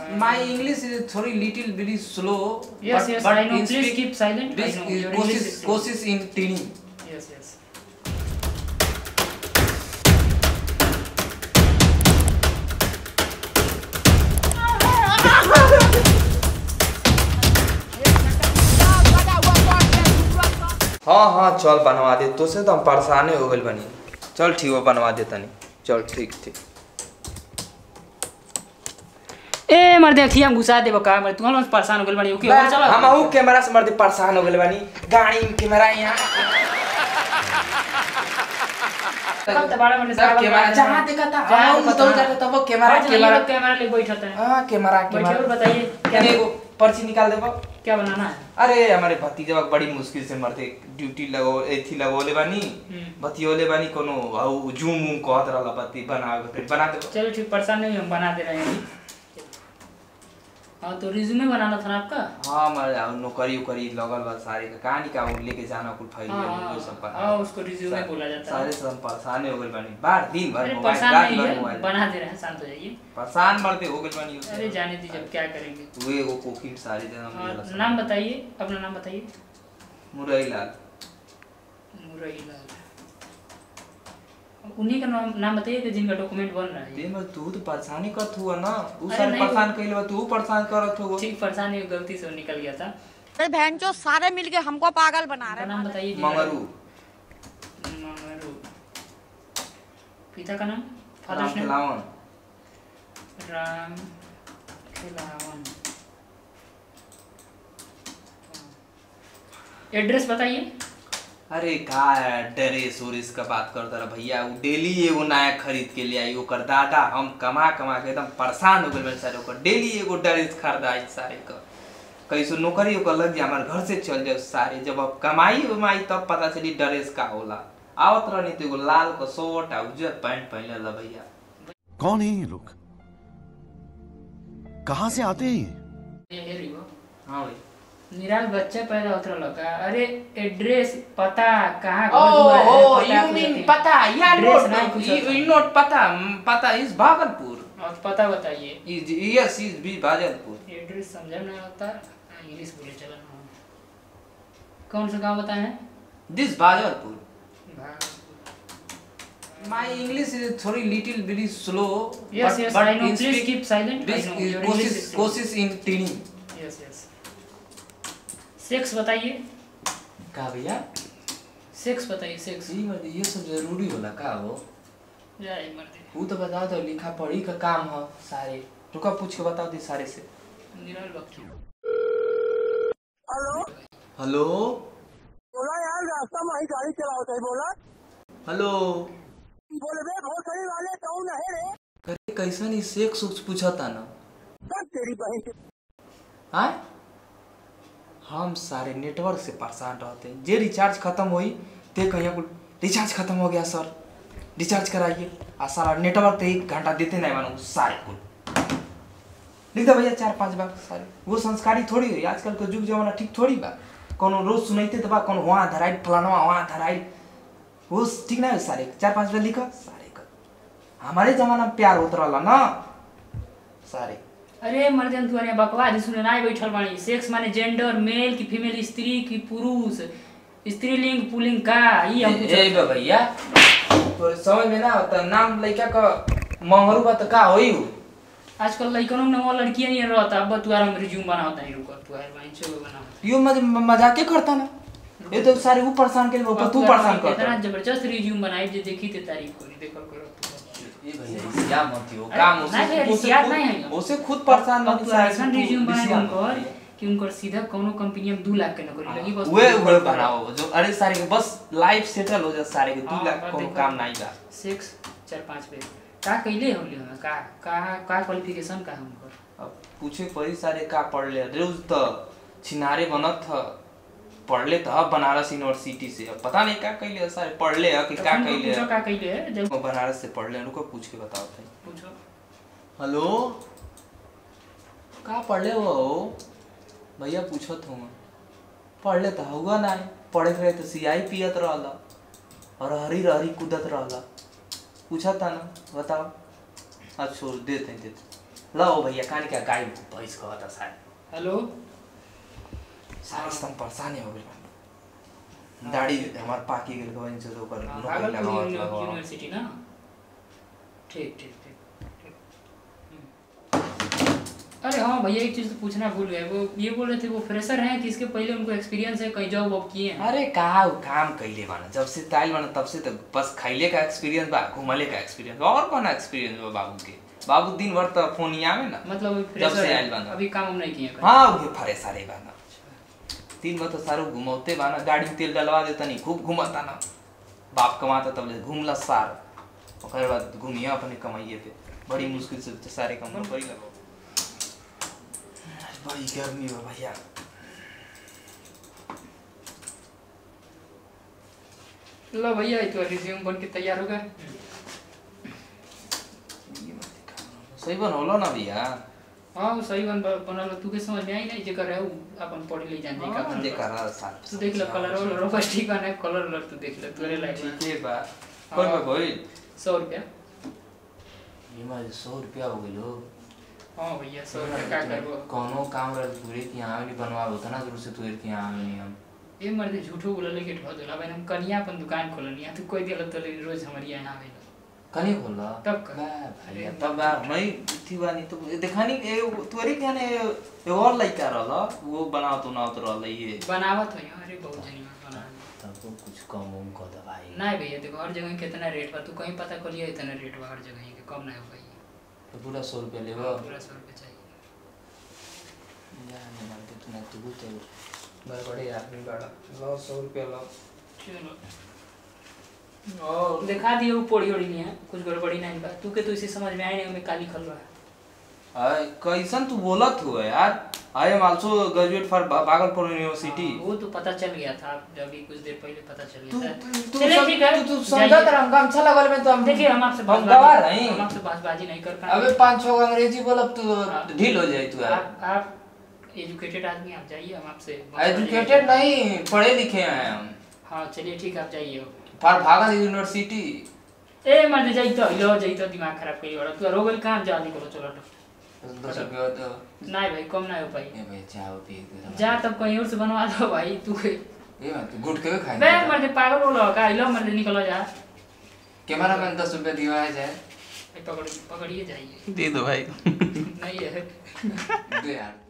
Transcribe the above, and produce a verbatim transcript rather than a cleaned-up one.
My English is sorry little very slow. Yes, but, yes, but I know. in Please speak, keep silent. Please I know. Your कोशिश English is slow. कोशिश in teeny. Yes, yes. हाँ हाँ चल बनवा दे तो से तो हम परेशान हो गए बनी। चल ठीक हो बनवा दे तनी। चल ठीक ठीक। ए मर देखिए हम घुसा देबो का मर तू हम परेशान हो गेल बानी ओके और चलो हम हूं कैमरा से मर दे परेशान हो गेल बानी गाड़ी में कैमरा यहां कब तो बड़ा मर सब कैमरा जहां देखा था हां तो जाके तब वो कैमरा कैमरा कैमरा ले बैठा है हां कैमरा कैमरा और बताइए क्या एगो पर्ची निकाल देबो क्या बनाना है। अरे हमारे भतीजा बड़ी मुश्किल से मरते ड्यूटी लगो एथी लगोले बानी बतियोले बानी कोनो जूम मूम कहत रहला बत्ती बना के बना दे। चलो ठीक परेशान नहीं हम बना दे रहे हैं। हाँ तो रिज्यूमे बनाना था ना आपका। हाँ हमारे नौकरी उकरी लगल बा सारे का कहानी का लेके जाना कुल फाइल वो सब बना। हां उसको रिज्यूमे बोला जाता है। सारे सब परेशान हो गए बानी बार दिन भर मोबाइल परेशान रात नहीं भर है मोबाइल बना दे रहे हैं शांत हो जाइए। परेशान मरते हो गए बानी। अरे जाने दीजिए अब क्या करेंगे। तू एगो कोकिट सारे जन्म नाम बताइए अपना नाम बताइए। मुरई लाल। मुरई लाल उन्हीं का नाम नाम बताइए कि जिनका डॉक्यूमेंट बन रहा है। ये तू तो परेशानी करत हुआ ना उ सारे परेशान कइले तू परेशान करत हो। ठीक परेशानी गलती से निकल गया था। अरे बहन जो सारे मिलके हमको पागल बना रहे हैं। नाम बताइए। मंगरू। मंगरू पिता का नाम father name Ram Ram Khilawan. Address बताइए। अरे का ड्रेस उरेस का बात करता रहा भैया वो डेली एगो नया खरीद के ले आई ओकर दादा हम कमा कमा के एकदम परेशान हो गए सारे ओकर डेली एगो ड्रेस खरीदा सारे का कैसे नौकरी ओकर लग जाए हमारे घर से चल जाए सारे जब अब कमाई उमाई तब पता चली ड्रेस का होला आवत रहनी तो एगो लाल का शर्ट आ उजर पैंट पहनले ला भैया। कौन है ये लोग कहाँ से आते हैं ये रिवो। हाँ भाई निराल बच्चा पैदा होत रहल का। अरे एड्रेस पता कहां घर दुआर है। ओह यू मीन पता या नोट यू नोट पता पता इज भागलपुर। और पता बताइए। इज यस इज भी भागलपुर। एड्रेस समझ में आता इंग्लिश बोले चला। कौन सा गांव बताए हैं। This Bhagalpur. My English is sorry little very slow. Yes, yes, I know. Please keep silent. Please कोशिश कोशिश in teeny. Yes, yes. सेक्स बताइए। का भैया सेक्स बताइए। सेक्स जी मर्द ये सब जरूरी होला का वो जाए मर्द वो तो बता दो लिखा पढ़ी का काम है सारे रुका पूछ के बताओ दी सारे से। निराल बक्की। हेलो हेलो बोला यार रास्ता में ही गाड़ी चलाओ सही बोला। हेलो बोले बे भोसड़ी वाले कौन है रे। करे कैसा नहीं सेक्स उक्स पूछता ना बस तेरी बहन से। हां हम सारे नेटवर्क से परेशान रहते हैं जे रिचार्ज खत्म हुई ते कहीं कुल रिचार्ज खत्म हो गया सर रिचार्ज कराइए आ सारा नेटवर्क तो एक घंटा देते नहीं मानो सारे कुल लिख दे भैया चार पांच बार सारे वो संस्कारी थोड़ी है आजकल का युग जमाना ठीक थोड़ी बा कोनो रोज सुनते तो बा कोनो वहां धराई फलाना वहां धराई वो ठीक ना है सारे चार पांच बार लिखा सारे का हमारे जमाना में प्यार होत रहला ना सारे। अरे मर्दन तू अरे बकवास सुने ना बैठल बानी। सेक्स माने जेंडर मेल की फीमेल स्त्री की पुरुष स्त्रीलिंग पुल्लिंग का ई हम पूछ ए बे भैया तो समझ में ना आता नाम लइका का मंगरू बा त का होई हो। आजकल लइकनों ने वो लड़कियां नहीं रहता अब तू आराम रिज्यूम बनाओ नहीं रुको तू यार माइन से बनाओ यो मज मजाक के करता ना ये तो सारे वो परेशान के ऊपर तू परेशान करता इतना जबरदस्त रिज्यूम बनाई जे देखी ते तारीफ करी देखल करो ए भैया क्या मत हो काम उसे याद नहीं है उसे खुद परेशान मत ऐसा रिज्यूम बनाई उनकर कि उनकर सीधा कोनो कंपनी में दो लाख के नौकरी लगी बस वे वो बनाओ जो अरे सारे के बस लाइफ सेटल हो जा सारे के दो लाख कोनो काम नहीं बा। सिक्स चार पांच पे का कइले होली हम का का का क्वालिफिकेशन का हमकर अब पूछे पड़ी सारे का पढ़ ले रोज तो छिनारे बनत था पढ़ ले था बनारस यूनिवर्सिटी से अब पता नहीं क्या कइले सारे पढ़ ले कि क्या कइले पूछो का कइले है जब बनारस से पढ़ ले उनको पूछ के बताओ थे पूछो। हेलो का पढ़ ले वो भैया पूछत हूँ पढ़ ले तो हुआ ना पढ़े रहे तो सियाई पियत रहला और हरी हरी कूदत रहला पूछा था ना बताओ अच्छा छोड़ देते देते लो भैया कान क्या गाय भैंस को आता सारे हेलो सारे एकदम परेशान हो गए दाढ़ी हमार पाकी गेल को इनसे तो कर नौकरी लगाओ भागलपुर लगाओ यूनिवर्सिटी ना ठीक ठीक ठीक अरे हाँ भैया एक चीज तो पूछना भूल गए वो ये बोल रहे थे वो फ्रेशर हैं कि इसके पहले उनको एक्सपीरियंस है कहीं जॉब वॉब किए हैं अरे कहा वो काम कैले बाना जब से ताइल बाना तब से तो बस खैले का एक्सपीरियंस बा घुमले का एक्सपीरियंस और कौन एक्सपीरियंस बा बाबू के बाबू दिन भर तो फोनिया में ना मतलब जब फ्रेशर से है, आइल बाना अभी काम नहीं किए हैं हाँ वो फरे सारे बाना तीन बार तो सारो घुमौते बाना गाड़ी में तेल डलवा देता नहीं खूब घुमाता ना बाप कमाता तब ले घूमला सार ओकर बाद घूमिया अपने कमाइए पे बड़ी मुश्किल से तो सारे काम करी लगो बड़ी गर्मी हो भैया लो भैया ये तो रिज्यूम बन के तैयार हो गया सही बन होलो ना भैया हाँ वो सही बन बनल तू के समझ में आई नहीं जे कर रहे हो अपन पढ़ ले जान हाँ, का जे कर रहा साल तू देख ले कलर और रबस ठीक है कलर कलर तू देख ले तोरे लाइक ठीक है बा कोई बा कोई सौ रुपया ये मारे सौ रुपया हो गइलो हाँ भैया सौ रुपया का करबो कोनो काम रह पूरे की यहाँ नहीं बनवा होता ना दूर से तू के यहाँ नहीं हम ये मर्द झूठो बोला लेके ठो देला भाई हम कनिया अपन दुकान खोलनी है तू कोई दिला तो रोज हमारी यहाँ आवे कनी खोला तब कर भैया तब बा मैं थी बानी तो देखानी तोरी के ने एगो और लइका रहला वो बनाओ तो ना तो रहला ये बनावत हो अरे बहुत जनी बना तब तो कुछ कम उम कर दे भाई नहीं भैया देखो हर जगह कितना रेट बा तू कहीं पता कर लिया इतना रेट बा हर जगह के कम नहीं हो भाई तो पूरा सौ रुपया लेबो पूरा सौ रुपया चाहिए यार नहीं मानते तू ना तू तो बड़े बड़े आदमी बड़ा लो सौ रुपया लो चलो और दिखा दियो पोड़ी ओड़ी नहीं है कुछ गड़बड़ी नहीं बा तू के तो इसे समझ में आए नहीं हमें काली खलवा अरे कैसन तू बोलत हो यार I am also graduate for Bhagalpur university वो तो पता चल गया था जब भी कुछ देर पहले पता चल तू गया था तू चलिए ठीक है तू समझा तेरा हम काम अच्छा लगल में तो हम देखिए हम आपसे हम गवाह नहीं हम आपसे बातबाजी नहीं कर पाएंगे अबे पांच छह अंग्रेजी बोलब तू ढील हो जाए तू यार आप आप एजुकेटेड आदमी आप जाइए हम आपसे एजुकेटेड नहीं पढ़े लिखे हैं हम हाँ चलिए ठीक है आप जाइए फॉर भागल यूनिवर्सिटी ए मर्द जाई तो लो जाई तो दिमाग खराब करी और तू रोगल कहां जा निकलो चलो दस रुपया तो नहीं भाई कम नहीं हो पाई ए भाई चाय पी के जा तब कहीं और से बनवा दो भाई तू ये मत गुड के खाए बे मर्द पागल हो लो का लो मर्द निकलो जा कैमरा मैन दस रुपया दिवाया जाए पकड़ पकड़िए जाइए दे दो भाई नहीं है दे यार